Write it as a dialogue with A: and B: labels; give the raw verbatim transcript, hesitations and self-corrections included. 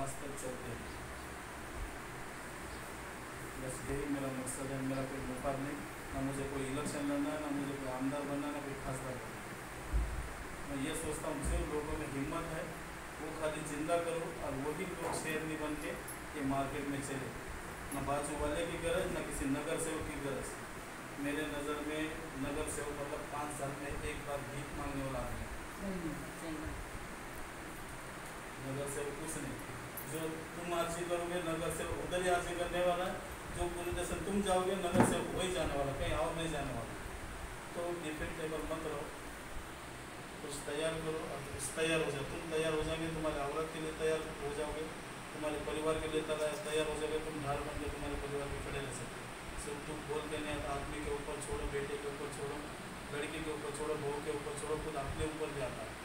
A: आज तक चलते हैं। बस यही मेरा मकसद है। मेरा कोई मुफाद नहीं, ना मुझे कोई इलेक्शन लड़ना है, ना मुझे कोई आमदार बनना, ना कोई खासदार बनना। मैं ये सोचता हूँ जो लोगों में हिम्मत है वो खाली जिंदा करो और वही लोग शेरनी बन के ये मार्केट में चले। ना बाजू वाले की गरज, ना किसी नगर सेवक की गरज। मेरे नज़र में नगर सेवक मतलब पाँच साल में एक बार भीख मांगने वाला आदमी। नगर सेवक कुछ नहीं, जो तुम आर्जी करोगे नगर सेवक उधर ही आर्जी करने वाला है। जो पुलिस स्टेशन तुम जाओगे नगर सेवक वही जाने वाला, कहीं और नहीं जाने वाला। तो डिफेक्टेबल मत रहो, कुछ तैयार करो और कुछ तैयार हो जाओ। तुम तैयार हो जाओगे, तुम्हारे औरत के लिए तैयार हो जाओगे, तुम्हारे परिवार के लिए तैयार हो जाओगे, तुम ढाल बन के तुम्हारे परिवार में खड़े रह सकते। सिर्फ तुम बोल के नहीं, आदमी के ऊपर छोड़ो, बेटे के ऊपर छोड़ो, लड़की के ऊपर छोड़ो, बहू के ऊपर छोड़ो, खुद अपने ऊपर भी आता है।